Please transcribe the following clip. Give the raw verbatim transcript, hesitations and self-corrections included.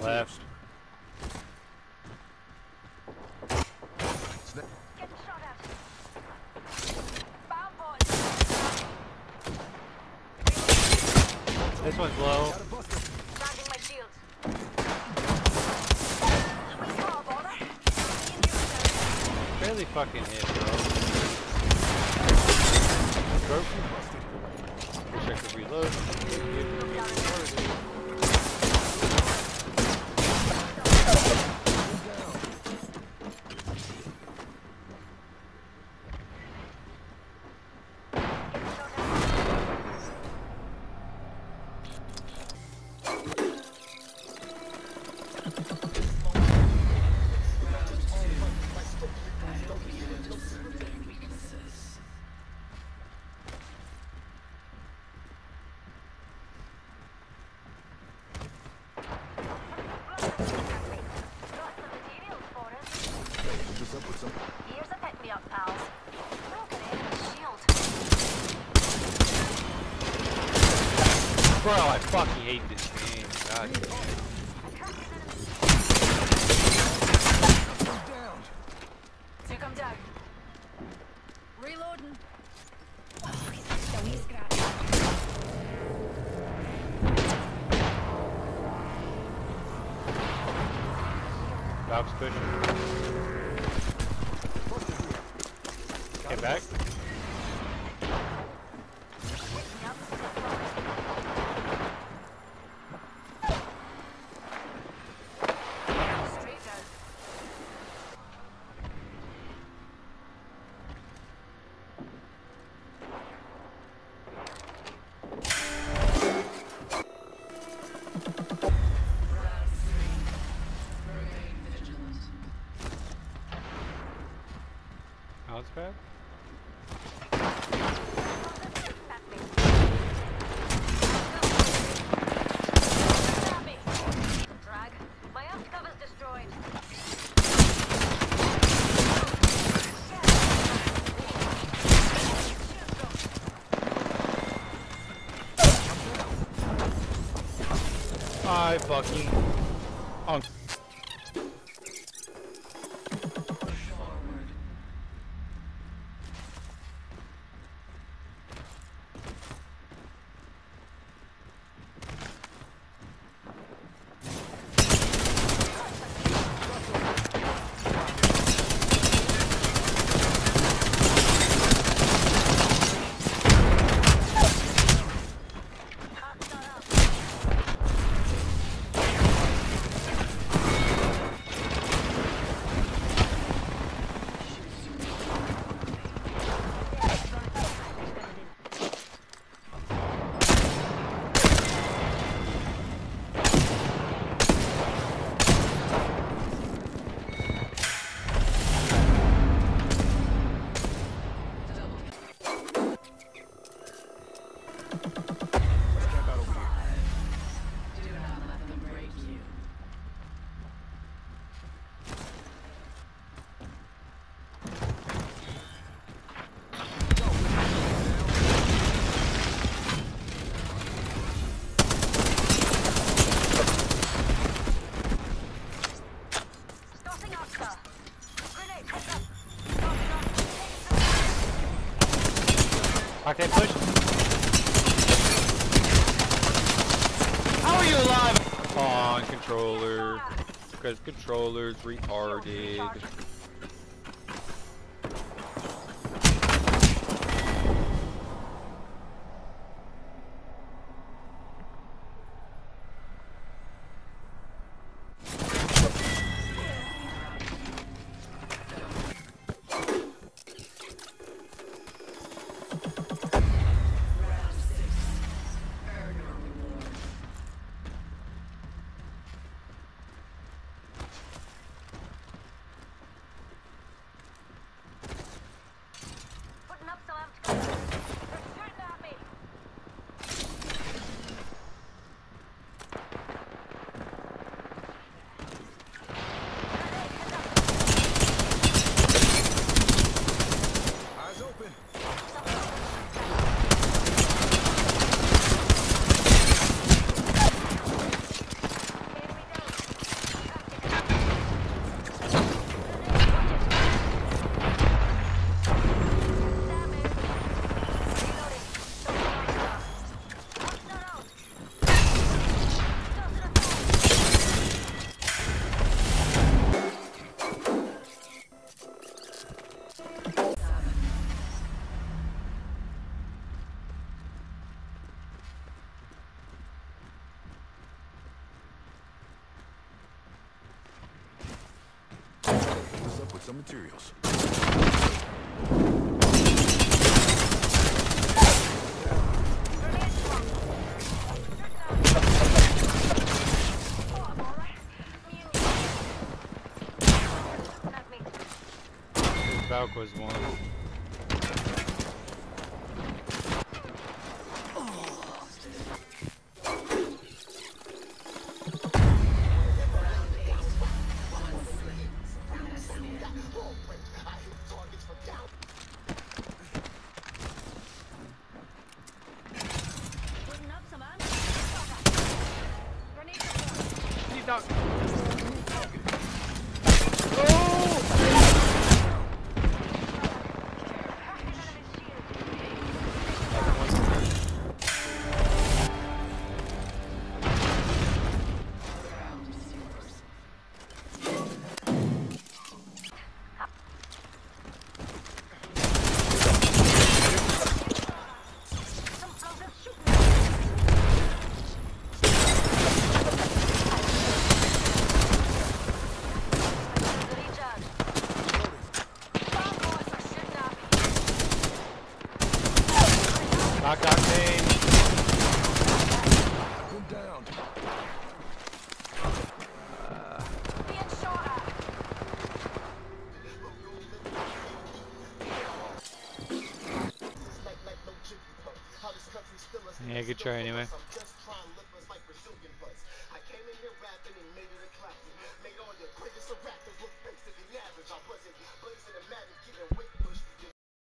left. Getting shot at. Bound boy. This one's low. Charging my shields. We saw a baller. Barely fucking hit, bro. Broken. Wish I could reload. Here's a pick me up, pals. Broken enemy shield. Bro, I fucking hate this game. God damn it. Took him down. Reloading. Oh, he's a wee scratch. Valve's pushing. Get back. Straight down. Bounce back. Drag. My up cover's destroyed. I fucking. Oh. Tossing up, sir. Grenade, heads up. Okay, push. How are you alive? Come on, controller. Because controller's retarded. some materials. Valk was one. He's not. Knock, knock, main. One down. Uh, Being shot at. yeah, good try anyway.